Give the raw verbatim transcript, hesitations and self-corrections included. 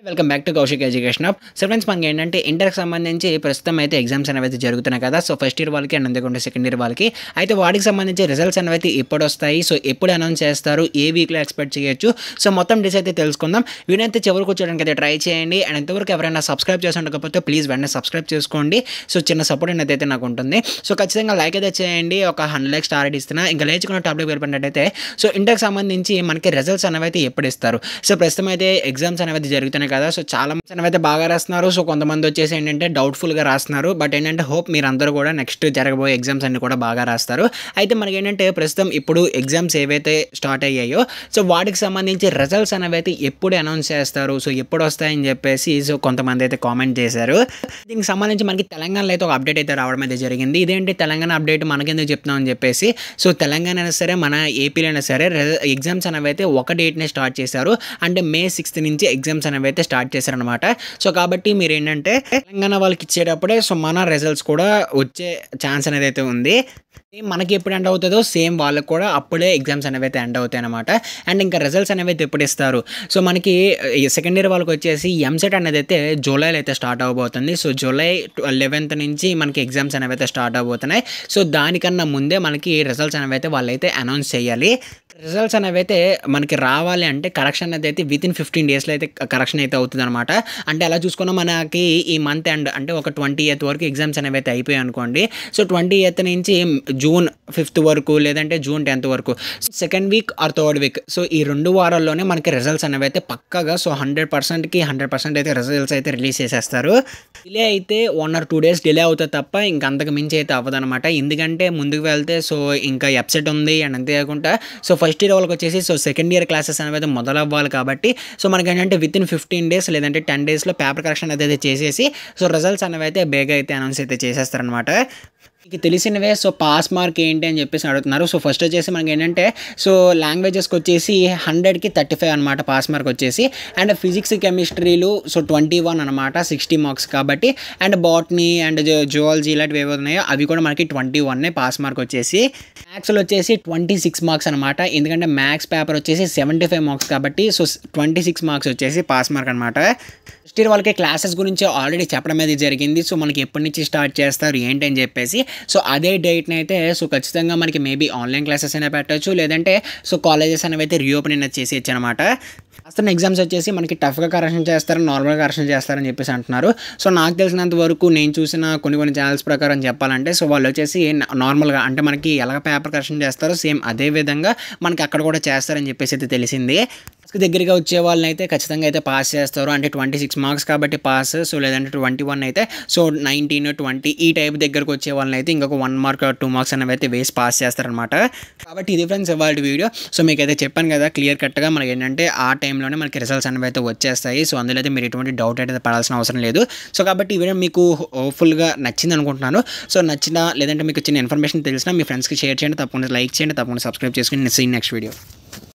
Welcome back to Kaushik education hub. So friends, మనకి ఏంటంటే ఇంటర్కి సంబంధించి ప్రస్తుతం అయితే ఎగ్జామ్స్ అనేవి జరుగుతున్నాయి కదా. సో ఫస్ట్ ఇయర్ వాళ్ళకి అండ్ అందుకుంటే సెకండ్ ఇయర్ వాళ్ళకి అయితే వాటికి సంబంధించి రిజల్ట్స్ అనేవి ఎప్పుడు వస్తాయి, సో ఎప్పుడు అనౌన్స్ చేస్తారు, ఏ వీక్లో ఎక్స్పెక్ట్ చేయొచ్చు, సో మొత్తం డిస్ అయితే తెలుసుకుందాం. వీడియో అయితే చివరికి వచ్చేయడానికి అయితే ట్రై చేయండి. అండ్ ఎంతవరకు ఎవరైనా సబ్స్క్రైబ్ చేసి ఉండకపోతే ప్లీజ్ వెంటనే సబ్స్క్రైబ్ చేసుకోండి. సో చిన్న సపోర్ట్ అనేది అయితే నాకు ఉంటుంది. సో ఖచ్చితంగా లైక్ అయితే చేయండి. ఒక హండ్రెడ్ లైక్ స్టార్ ఇస్తున్నా. ఇంకా లేచుకున్న టాపిక్ వెళ్ళిపోయినట్టయితే సో ఇంటర్కి సంబంధించి మనకి రిజల్ట్స్ అనేవి అయితే ఎప్పుడు ఇస్తారు. సో ప్రస్తుతం అయితే ఎగ్జామ్స్ అనేవి జరుగుతున్నాయి కదా. సో చాలా మంది అయితే బాగా రాస్తున్నారు. సో కొంతమంది వచ్చేసి ఏంటంటే డౌట్ఫుల్గా రాస్తున్నారు. బట్ ఏంటంటే హోప్ మీరు అందరూ కూడా నెక్స్ట్ జరగబోయే ఎగ్జామ్స్ అన్ని కూడా బాగా రాస్తారు. అయితే మనకి ఏంటంటే ప్రస్తుతం ఇప్పుడు ఎగ్జామ్స్ ఏవైతే స్టార్ట్ అయ్యాయో సో వాటికి సంబంధించి రిజల్ట్స్ అనేవి అయితే ఎప్పుడు అనౌన్స్ చేస్తారు, సో ఎప్పుడు వస్తాయని చెప్పేసి సో కొంతమంది అయితే కామెంట్ చేశారు. దీనికి సంబంధించి మనకి తెలంగాణలో అయితే ఒక అప్డేట్ అయితే రావడం అయితే జరిగింది. ఇదేంటి తెలంగాణ అప్డేట్ మనకెందుకు చెప్తున్నామని చెప్పేసి సో తెలంగాణ అయినా సరే మన ఏపీలో అయినా సరే ఎగ్జామ్స్ అనేవి అయితే ఒక డేట్నే స్టార్ట్ చేశారు. అంటే మే సిక్స్త్ నుంచి ఎగ్జామ్స్ అనేవి అయితే స్టార్ట్ చేశారనమాట. సో కాబట్టి మీరు ఏంటంటే తెలంగాణ వాళ్ళకి ఇచ్చేటప్పుడే సో మన రిజల్ట్స్ కూడా వచ్చే ఛాన్స్ అనేది అయితే ఉంది. మనకి ఎప్పుడు ఎండ్ అవుతుందో సేమ్ వాళ్ళకి కూడా అప్పుడే ఎగ్జామ్స్ అనేవి అయితే ఎండ్ అవుతాయి అనమాట. అండ్ ఇంకా రిజల్ట్స్ అనేవి అయితే ఎప్పుడు ఇస్తారు, సో మనకి సెకండ్ ఇయర్ వాళ్ళకి వచ్చేసి ఎంసెట్ అనేది అయితే జూలైలో అయితే స్టార్ట్ అవబోతుంది. సో జూలై లెవెన్త్ నుంచి మనకి ఎగ్జామ్స్ అనేవి అయితే స్టార్ట్ అవబోతున్నాయి. సో దానికన్నా ముందే మనకి రిజల్ట్స్ అనేవి అయితే వాళ్ళైతే అనౌన్స్ చేయాలి. రిజల్ట్స్ అనేవి అయితే మనకి రావాలి అంటే కరెక్షన్ అనేది అయితే విత్ ఇన్ ఫిఫ్టీన్ డేస్లో అయితే కరెక్షన్ అయితే అవుతుంది అనమాట. అంటే అలా చూసుకున్నా మనకి ఈ మంత్ ఎండ్ అంటే ఒక ట్వంటీ ఎయిత్ వరకు ఎగ్జామ్స్ అనేవి అయితే అయిపోయాయి అనుకోండి. సో ట్వంటీ ఎయిత్ నుంచి జూన్ ఫిఫ్త్ వరకు లేదంటే జూన్ టెన్త్ వరకు second week or third week so ఈ రెండు వారాల్లోనే మనకి రిజల్ట్స్ అనేవి అయితే పక్కాగా సో హండ్రెడ్ పర్సెంట్కి హండ్రెడ్ పర్సెంట్ అయితే రిజల్ట్స్ అయితే రిలీజ్ చేసేస్తారు. డిలే అయితే one or two days delay అవుతుంది తప్ప ఇంకా అంతకు మించి అయితే అవ్వదు అనమాట. ఎందుకంటే ముందుకు వెళ్తే సో ఇంకా వెబ్సైట్ ఉంది అండ్ అంతేకాకుండా సో ఫస్ట్ ఇయర్ వాళ్ళకి వచ్చేసి సో సెకండ్ ఇయర్ క్లాసెస్ అనేవి అయితే మొదలవ్వాలి కాబట్టి సో మనకి ఏంటంటే విత్ ఇన్ ఫిఫ్టీన్ డేస్ లేదంటే టెన్ డేస్లో పేపర్ కరెక్షన్ అయితే చేసేసి సో రిజల్ట్స్ అనేవి అయితే బేగా అయితే అనౌన్స్ అయితే చేసేస్తారనమాట. మీకు తెలిసినవే సో పాస్ మార్క్ ఏంటి అని చెప్పేసి అడుగుతున్నారు. సో ఫస్ట్ వచ్చేసి మనకి ఏంటంటే సో లాంగ్వేజెస్కి వచ్చేసి హండ్రెడ్కి థర్టీ ఫైవ్ అనమాట పాస్ మార్క్ వచ్చేసి. అండ్ ఫిజిక్స్ కెమిస్ట్రీలు సో ట్వంటీ వన్ అనమాట సిక్స్టీ మార్క్స్ కాబట్టి. అండ్ బాటనీ అండ్ జువాలజీ ఇలాంటివి ఏవో ఉన్నాయో అవి కూడా మనకి ట్వంటీ వన్ పాస్ మార్క్ వచ్చేసి. మ్యాథ్స్లో వచ్చేసి ట్వంటీ సిక్స్ మార్క్స్ అనమాట. ఎందుకంటే మ్యాథ్స్ పేపర్ వచ్చేసి సెవెంటీ ఫైవ్ మార్క్స్ కాబట్టి సో ట్వంటీ సిక్స్ మార్క్స్ వచ్చేసి పాస్ మార్క్ అనమాట. ఫస్ట్ ఇయర్ వాళ్ళకి క్లాసెస్ గురించి ఆల్రెడీ చెప్పడం అనేది జరిగింది. సో మనకి ఎప్పటి నుంచి స్టార్ట్ చేస్తారు ఏంటి అని చెప్పేసి సో అదే డేట్ని అయితే సో ఖచ్చితంగా మనకి మేబీ ఆన్లైన్ క్లాసెస్ అయినా పెట్టచ్చు, లేదంటే సో కాలేజెస్ అనేవి అయితే రీఓపెన్ అయినా చేసేయచ్చు అనమాట. రాస్తున్న ఎగ్జామ్స్ వచ్చేసి మనకి టఫ్గా కరెక్షన్ చేస్తారు, నార్మల్గా కరెక్షన్ చేస్తారని చెప్పేసి అంటున్నారు. సో నాకు తెలిసినంత వరకు నేను చూసిన కొన్ని కొన్ని ఛానల్స్ ప్రకారం చెప్పాలంటే సో వాళ్ళు వచ్చేసి నార్మల్గా అంటే మనకి ఎలాగ పేపర్ కరెక్షన్ చేస్తారో సేమ్ అదే విధంగా మనకి అక్కడ కూడా చేస్తారని చెప్పేసి అయితే తెలిసింది. దగ్గరగా వచ్చే వాళ్ళని అయితే ఖచ్చితంగా అయితే పాస్ చేస్తారు. అంటే ట్వంటీ సిక్స్ మార్క్స్ కాబట్టి పాస్, సో లేదంటే ట్వంటీ వన్ అయితే సో నైన్టీన్ ట్వంటీ ఈ టైప్ దగ్గరకు వచ్చే వాళ్ళని అయితే ఇంకొక వన్ మార్క్ టూ మార్క్స్ అనేవి అయితే వేసి పాస్ చేస్తారనమాట. కాబట్టి ఇది ఫ్రెండ్స్ ఇవాళ వీడియో. సో మీకు అయితే చెప్పాను కదా క్లియర్ కట్గా మనకి ఏంటంటే ఆ టైంలోనే మనకి రిజల్ట్స్ అనేవి అయితే వచ్చేస్తాయి. సో అందులో అయితే మీరు ఎటువంటి డౌట్ అయితే పడాల్సిన అవసరం లేదు. సో కాబట్టి ఈ వీడియో మీకు హోప్ఫుల్గా నచ్చింది అనుకుంటున్నాను. సో నచ్చినా లేదంటే మీకు చిన్న ఇన్ఫర్మేషన్ తెలిసినా మీ ఫ్రెండ్స్కి షేర్ చేయండి, తప్పకుండా లైక్ చేయండి, తప్పకుండా సబ్స్క్రైబ్ చేసుకుని సీ నెక్స్ట్ వీడియో.